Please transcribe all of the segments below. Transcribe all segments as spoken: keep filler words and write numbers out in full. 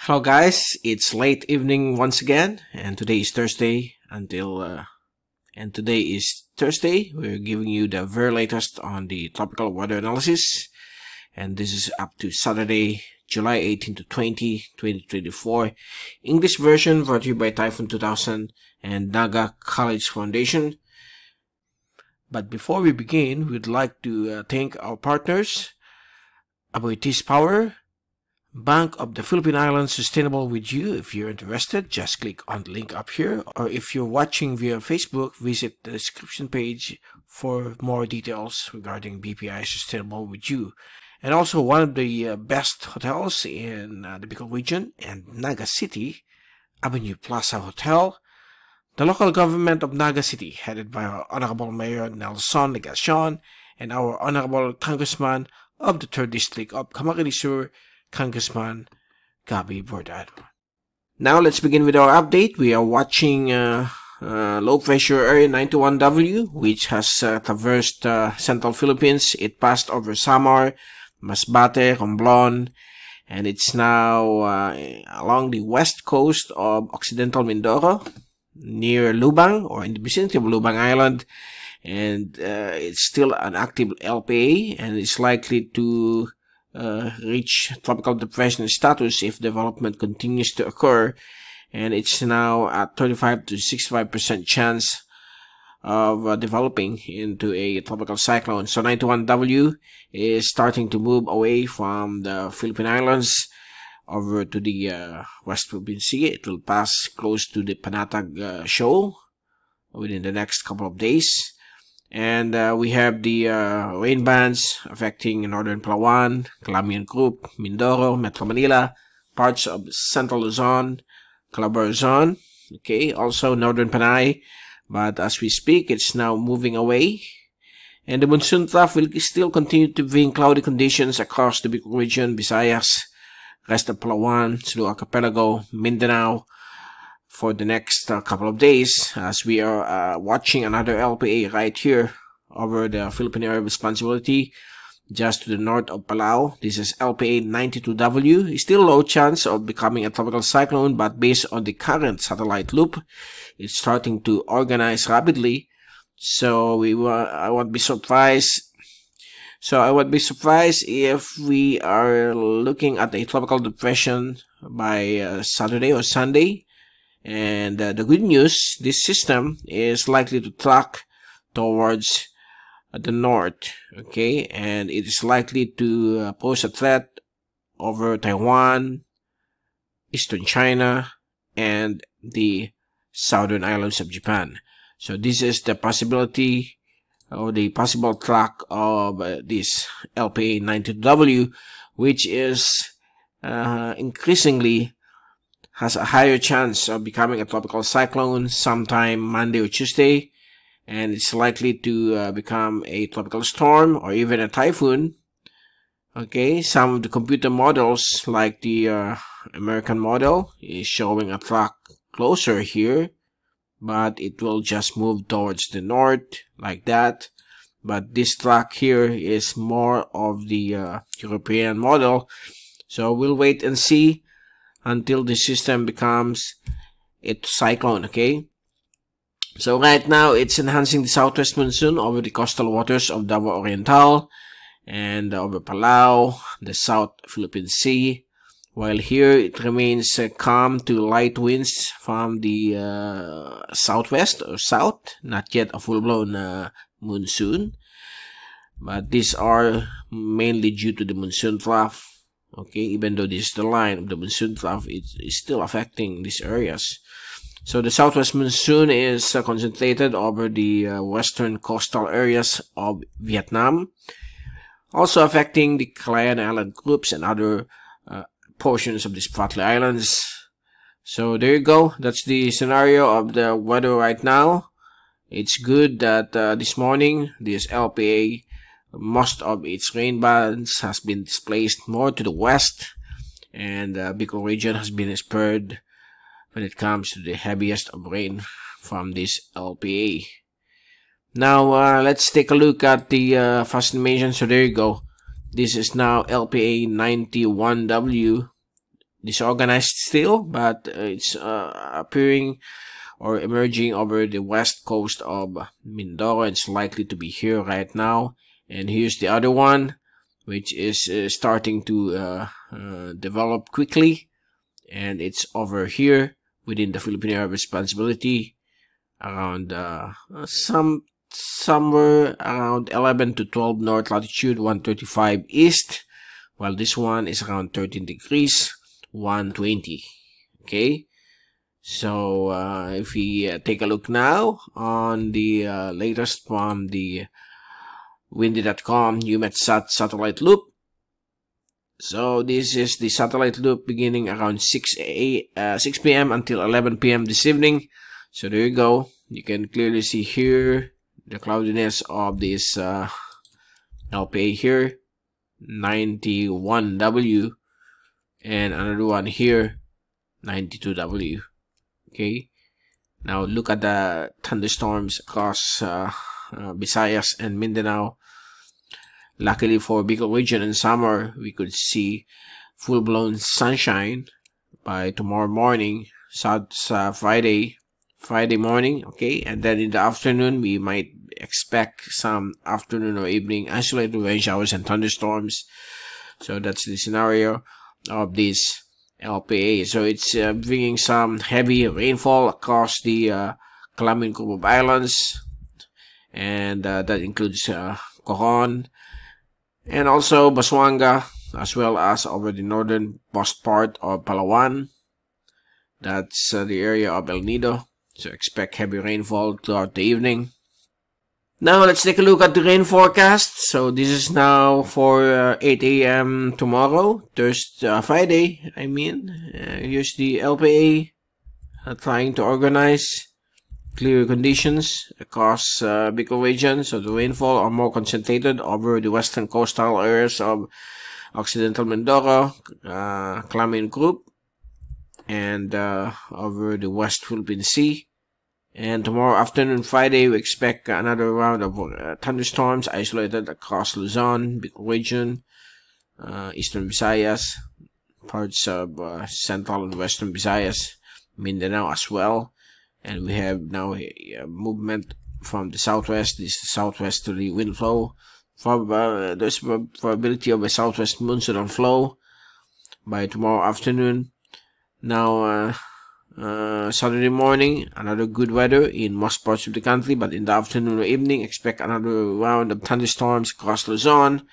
Hello guys, it's late evening once again, and today is Thursday until uh, and today is Thursday. We're giving you the very latest on the tropical weather analysis, and this is up to Saturday, July eighteenth to twentieth, twenty twenty-four. English version brought to you by Typhoon two thousand and Naga College Foundation. But before we begin, we'd like to uh, thank our partners, Aboitiz Power, Bank of the Philippine Islands, Sustainable with You. If you're interested, just click on the link up here, or if you're watching via Facebook, visit the description page for more details regarding B P I Sustainable with You. And also one of the uh, best hotels in uh, the Bicol region and Naga City, Avenue Plaza Hotel. The local government of Naga City, headed by our Honorable Mayor Nelson Legacion and our Honorable Congressman of the third District of Camarines Sur, Congressman Gabby Bordado. Now let's begin with our update. We are watching uh, uh, low pressure area ninety-one W, which has uh, traversed uh, central Philippines. It passed over Samar, Masbate, Romblon, and it's now uh, along the west coast of Occidental Mindoro, near Lubang, or in the vicinity of Lubang Island. And uh, it's still an active L P A, and it's likely to Uh, reach tropical depression status if development continues to occur, and it's now at thirty-five to sixty-five percent chance of uh, developing into a tropical cyclone. So ninety-one W is starting to move away from the Philippine Islands over to the uh, West Philippine Sea. It will pass close to the Panatag uh, Shoal within the next couple of days. And uh, we have the uh, rain bands affecting northern Palawan, Calamian Group, Mindoro, Metro Manila, parts of central Luzon, Calabarzon, okay, also northern Panay. But as we speak, it's now moving away. And the monsoon trough will still continue to bring cloudy conditions across the Bicol region, Visayas, rest of Palawan, Sulu Archipelago, Mindanao, for the next uh, couple of days, as we are uh, watching another L P A right here over the Philippine Area of Responsibility just to the north of Palau. This is L P A ninety-two W. It's still low chance of becoming a tropical cyclone, but based on the current satellite loop, it's starting to organize rapidly. So we uh, I won't be surprised. So I would be surprised if we are looking at a tropical depression by uh, Saturday or Sunday. And uh, the good news, this system is likely to track towards uh, the north, okay, and it is likely to uh, pose a threat over Taiwan, eastern China, and the southern islands of Japan. So this is the possibility, or the possible track of uh, this L P A ninety-two W, which is uh, increasingly has a higher chance of becoming a tropical cyclone sometime Monday or Tuesday, and it's likely to uh, become a tropical storm or even a typhoon. Okay, some of the computer models, like the uh, American model, is showing a track closer here, but it will just move towards the north like that. But this track here is more of the uh, European model, so we'll wait and see until the system becomes a cyclone, okay? So right now, it's enhancing the southwest monsoon over the coastal waters of Davao Oriental and over Palau, the South Philippine Sea, while here it remains uh, calm to light winds from the uh, southwest or south, not yet a full-blown uh, monsoon, but these are mainly due to the monsoon trough. Okay, even though this is the line of the monsoon trough, it is still affecting these areas. So the southwest monsoon is uh, concentrated over the uh, western coastal areas of Vietnam, also affecting the Calayan Island groups and other uh, portions of the Spratly Islands. So there you go. That's the scenario of the weather right now. It's good that uh, this morning, this L P A, most of its rain bands has been displaced more to the west, and the uh, Bicol region has been spared when it comes to the heaviest of rain from this L P A. Now uh, let's take a look at the uh, fast animation. So there you go. This is now L P A ninety-one W. disorganized still, but it's uh, appearing or emerging over the west coast of Mindoro. It's likely to be here right now. And here's the other one, which is uh, starting to uh, uh, develop quickly, and it's over here within the Philippine Area of Responsibility, around uh, some somewhere around eleven to twelve north latitude, one thirty-five east, while this one is around thirteen degrees, one twenty. Okay, so uh, if we uh, take a look now on the uh, latest from the windy dot com EUMETSAT satellite loop. So this is the satellite loop beginning around six p m until eleven p m this evening. So there you go. You can clearly see here the cloudiness of this uh, L P A here, ninety-one W, and another one here, ninety-two W. Okay, now look at the thunderstorms across uh, uh, Visayas and Mindanao. Luckily for Bicol region in summer, we could see full-blown sunshine by tomorrow morning, South uh, Friday, Friday morning. Okay, and then in the afternoon, we might expect some afternoon or evening isolated rain showers and thunderstorms. So that's the scenario of this L P A. So it's uh, bringing some heavy rainfall across the uh, Calamin Group of Islands, and uh, that includes uh, Coron, and also Busuanga, as well as over the northern most part of Palawan. That's uh, the area of El Nido. So expect heavy rainfall throughout the evening. Now let's take a look at the rain forecast. So this is now for uh, eight A M tomorrow, Thursday, uh, Friday. I mean, uh, here's the L P A uh, trying to organize clear conditions across uh, Bicol region. So the rainfall are more concentrated over the western coastal areas of Occidental Mindoro, uh, Calamin Group, and uh, over the West Philippine Sea. And tomorrow afternoon, Friday, we expect another round of uh, thunderstorms isolated across Luzon, Bicol region, uh, Eastern Visayas, parts of uh, Central and Western Visayas, Mindanao as well. And we have now a, a movement from the southwest. This is the southwesterly wind flow. For, uh, there's a probability of a southwest monsoon flow by tomorrow afternoon. Now, uh, uh, Saturday morning, another good weather in most parts of the country, but in the afternoon or evening, expect another round of thunderstorms across Luzon.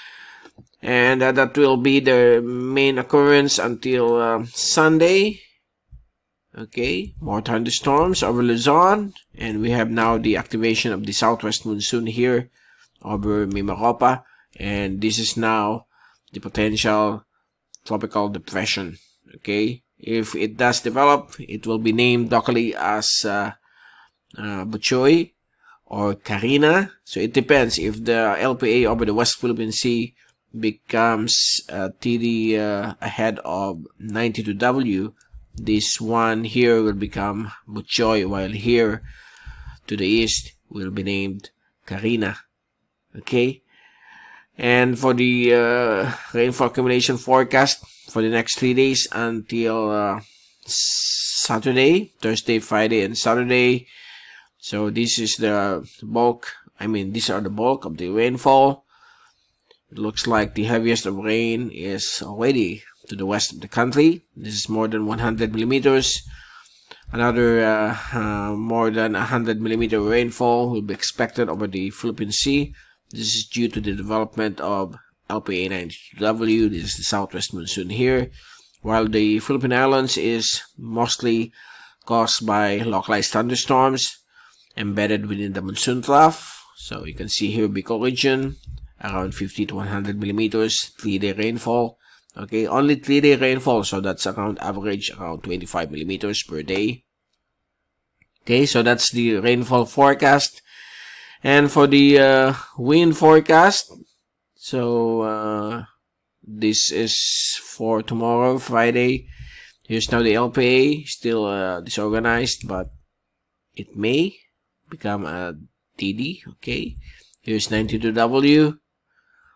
And uh, that will be the main occurrence until uh, Sunday. Okay, more thunderstorms over Luzon, and we have now the activation of the southwest monsoon here over Mimaropa, and this is now the potential tropical depression. Okay, if it does develop, it will be named locally as uh, uh, Buchoy or Carina. So it depends if the L P A over the West Philippine Sea becomes uh, T D uh, ahead of ninety-two W. This one here will become Buchoy, while here to the east will be named Carina. Okay, and for the uh, rainfall accumulation forecast for the next three days until uh, Saturday, Thursday, Friday, and Saturday. So this is the bulk. I mean, these are the bulk of the rainfall. It looks like the heaviest of rain is already to the west of the country. This is more than one hundred millimeters. Another uh, uh, more than one hundred millimeter rainfall will be expected over the Philippine Sea. This is due to the development of L P A ninety-two W. This is the southwest monsoon here, while the Philippine Islands is mostly caused by localized thunderstorms embedded within the monsoon trough. So you can see here Bicol region, around fifty to one hundred millimeters, three-day rainfall. Okay, only three-day rainfall, so that's around average around twenty-five millimeters per day. Okay, so that's the rainfall forecast. And for the uh, wind forecast, so uh, this is for tomorrow, Friday. Here's now the L P A, still uh, disorganized, but it may become a T D. Okay, here's ninety-two W.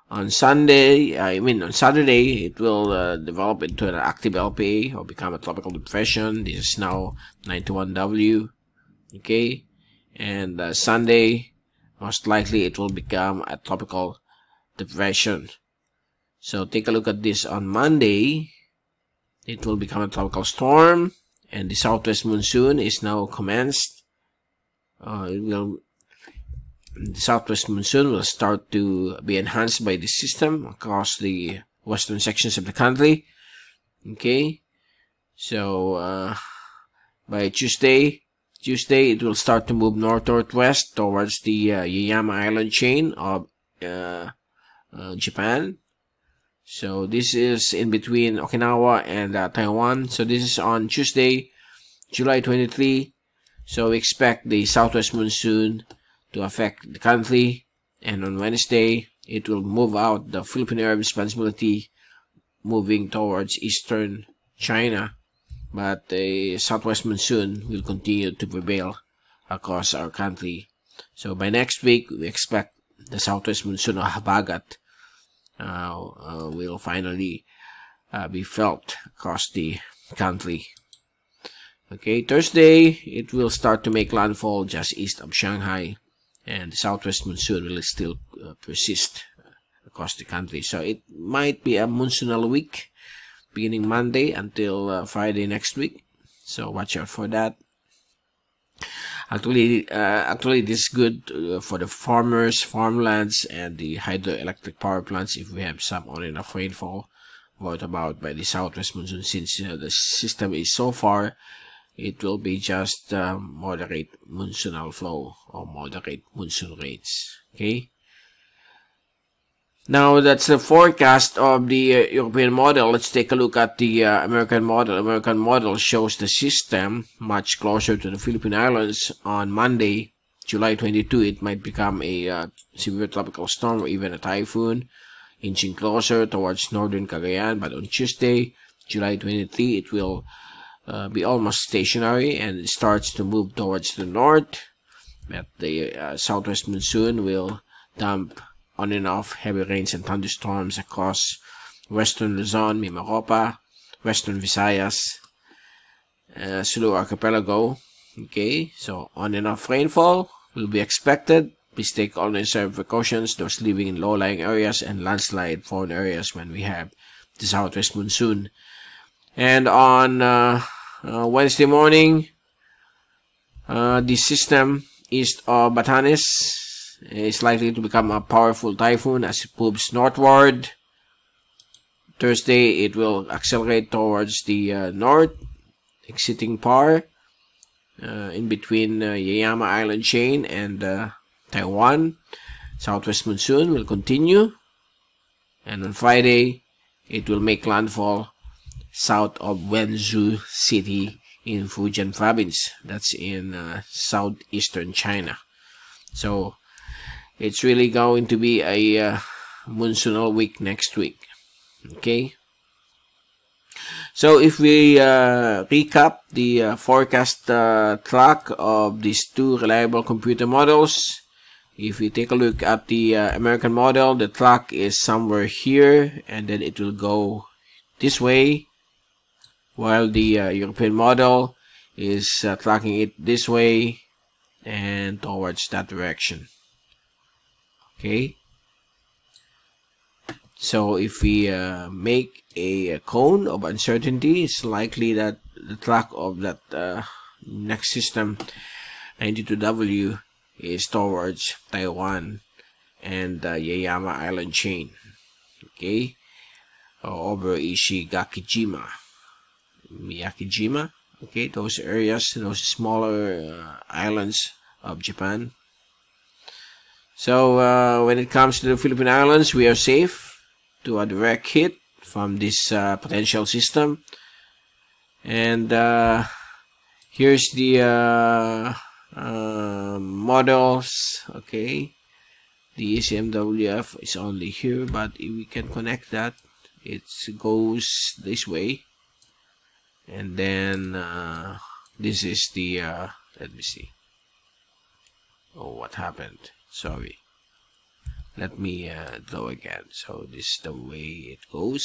On Sunday, I mean on Saturday, it will uh, develop into an active L P A or become a tropical depression. This is now ninety-one W. Okay, and uh, Sunday, most likely it will become a tropical depression. So take a look at this. On Monday, it will become a tropical storm, and the southwest monsoon is now commenced. Uh, it will. The southwest monsoon will start to be enhanced by the system across the western sections of the country. Okay, so uh, by Tuesday, Tuesday it will start to move north-northwest towards the uh, Yaeyama Island chain of uh, uh, Japan. So this is in between Okinawa and uh, Taiwan. So this is on Tuesday, July twenty-third. So we expect the southwest monsoon to affect the country, and on Wednesday it will move out the Philippine area of responsibility, moving towards eastern China, but the southwest monsoon will continue to prevail across our country. So by next week we expect the southwest monsoon of Habagat uh, uh, will finally uh, be felt across the country. Okay, Thursday it will start to make landfall just east of Shanghai, and the southwest monsoon will still uh, persist uh, across the country. So it might be a monsoonal week beginning Monday until uh, Friday next week. So watch out for that. Actually, uh, actually this is good uh, for the farmers, farmlands, and the hydroelectric power plants if we have some on enough rainfall brought about by the southwest monsoon. Since uh, the system is so far, it will be just uh, moderate monsoonal flow or moderate monsoon rains. Okay. Now that's the forecast of the uh, European model. Let's take a look at the uh, American model. American model shows the system much closer to the Philippine Islands. On Monday, July twenty-second, it might become a uh, severe tropical storm or even a typhoon, inching closer towards northern Cagayan. But on Tuesday, July twenty-third, it will Uh, be almost stationary and it starts to move towards the north. But the uh, southwest monsoon will dump on and off heavy rains and thunderstorms across western Luzon, Mimaropa, western Visayas, uh, Sulu Archipelago. Okay, so on and off rainfall will be expected. Please take all necessary precautions, those living in low-lying areas and landslide-prone areas when we have the southwest monsoon. And on uh, uh, Wednesday morning, uh, the system east of Batanes is likely to become a powerful typhoon as it moves northward. Thursday, it will accelerate towards the uh, north, exiting Par, uh, in between uh, Yaeyama Island chain and uh, Taiwan. Southwest monsoon will continue, and on Friday, it will make landfall south of Wenzhou City in Fujian province. That's in uh, southeastern China. So it's really going to be a uh, monsoonal week next week. Okay. So if we uh, recap the uh, forecast uh, track of these two reliable computer models, if we take a look at the uh, American model, the track is somewhere here, and then it will go this way, while the uh, European model is uh, tracking it this way and towards that direction. Okay. So if we uh, make a, a cone of uncertainty, it's likely that the track of that uh, next system, ninety-two W, is towards Taiwan and the uh, Yaeyama Island chain. Okay. Uh, over Ishigakijima. Miyakijima, okay, those areas, those smaller uh, islands of Japan. So uh, when it comes to the Philippine Islands, we are safe to a direct hit from this uh, potential system. And uh, here's the uh, uh, models. Okay, the E C M W F is only here, but if we can connect that, it goes this way. And then uh, this is the uh, let me see. Oh, what happened? Sorry. let me uh, draw again. So this is the way it goes.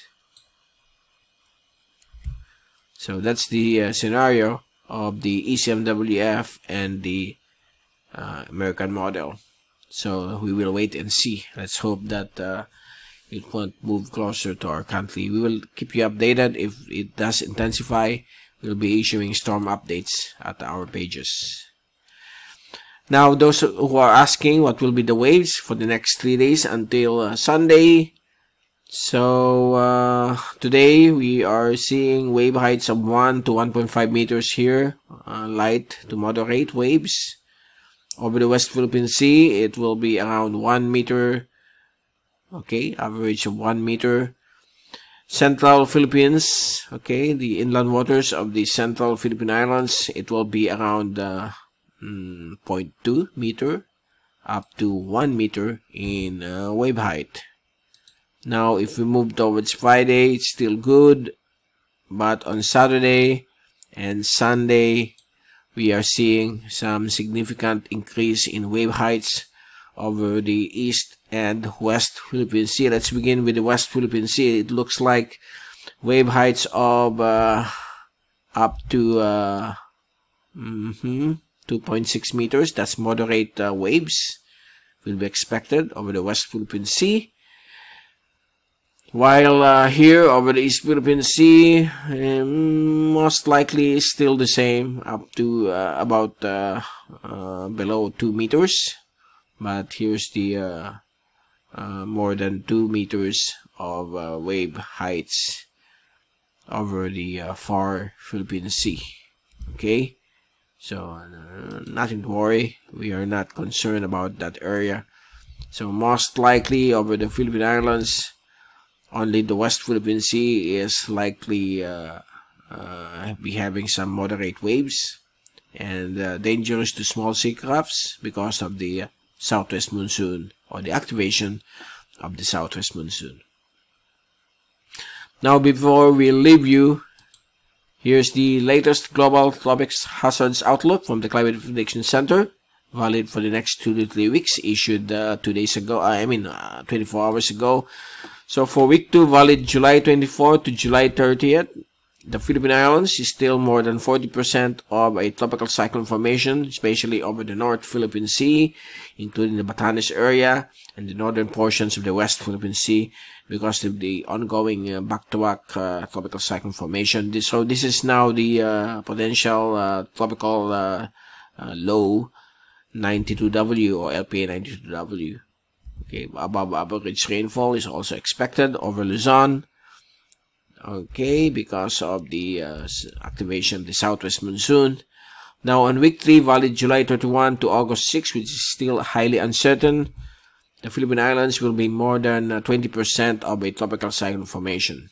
So that's the uh, scenario of the E C M W F and the uh, American model. So we will wait and see. Let's hope that uh, it won't move closer to our country. We will keep you updated. If it does intensify, we'll be issuing storm updates at our pages. Now, those who are asking what will be the waves for the next three days until uh, Sunday. So uh, today we are seeing wave heights of one to one point five meters here, uh, light to moderate waves. Over the West Philippine Sea, it will be around one meter, okay, average of one meter. Central Philippines, okay, the inland waters of the Central Philippine Islands, it will be around uh, mm, zero point two meter up to one meter in uh, wave height. Now, if we move towards Friday, it's still good, but on Saturday and Sunday, we are seeing some significant increase in wave heights over the East and West Philippine Sea. Let's begin with the West Philippine Sea. It looks like wave heights of uh, up to uh, mm-hmm, two point six meters. That's moderate uh, waves will be expected over the West Philippine Sea. While uh, here over the East Philippine Sea, um, most likely still the same, up to uh, about uh, uh, below two meters. But here's the uh, uh, more than two meters of uh, wave heights over the uh, far Philippine Sea. Okay, so uh, nothing to worry. We are not concerned about that area. So most likely over the Philippine Islands, only the West Philippine Sea is likely uh, uh, be having some moderate waves and uh, dangerous to small sea crafts because of the uh, southwest monsoon or the activation of the southwest monsoon. Now, before we leave you, here's the latest global tropics hazards outlook from the Climate Prediction Center, valid for the next two to three weeks, issued uh, two days ago, I mean uh, twenty-four hours ago. So for week two, valid July twenty-fourth to July thirtieth, the Philippine Islands is still more than forty percent of a tropical cyclone formation, especially over the North Philippine Sea, including the Batanes area and the northern portions of the West Philippine Sea, because of the ongoing uh, back-to-back uh, tropical cyclone formation. This, so this is now the uh, potential uh, tropical uh, uh, low ninety-two W or L P A ninety-two W. Okay, above average rainfall is also expected over Luzon. Okay, because of the uh, activation of the southwest monsoon. Now on week three, valid July thirty-first to August sixth, which is still highly uncertain, the Philippine Islands will be more than twenty percent of a tropical cyclone formation.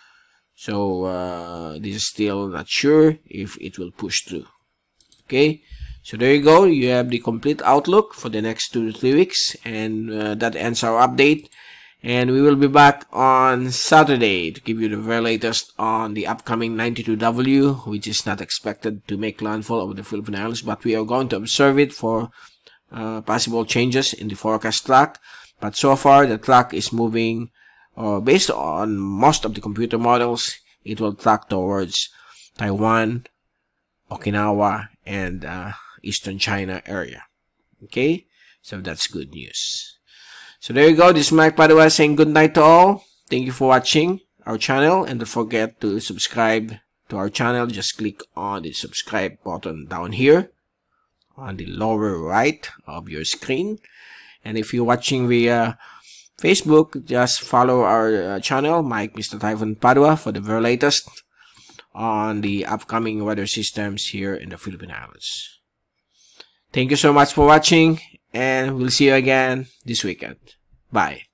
So uh, this is still not sure if it will push through. Okay. So there you go, you have the complete outlook for the next two to three weeks, and uh, that ends our update. And we will be back on Saturday to give you the very latest on the upcoming ninety-two W, which is not expected to make landfall over the Philippine Islands, but we are going to observe it for uh, possible changes in the forecast track. But so far, the track is moving, uh, based on most of the computer models, it will track towards Taiwan, Okinawa, and uh, Eastern China area. Okay, so that's good news. So there you go, this is Mike Padua saying good night to all. Thank you for watching our channel, and don't forget to subscribe to our channel. Just click on the subscribe button down here on the lower right of your screen. And if you're watching via Facebook, just follow our uh, channel, Mike Mister Typhoon Padua, for the very latest on the upcoming weather systems here in the Philippine Islands. Thank you so much for watching, and we'll see you again this weekend. Bye.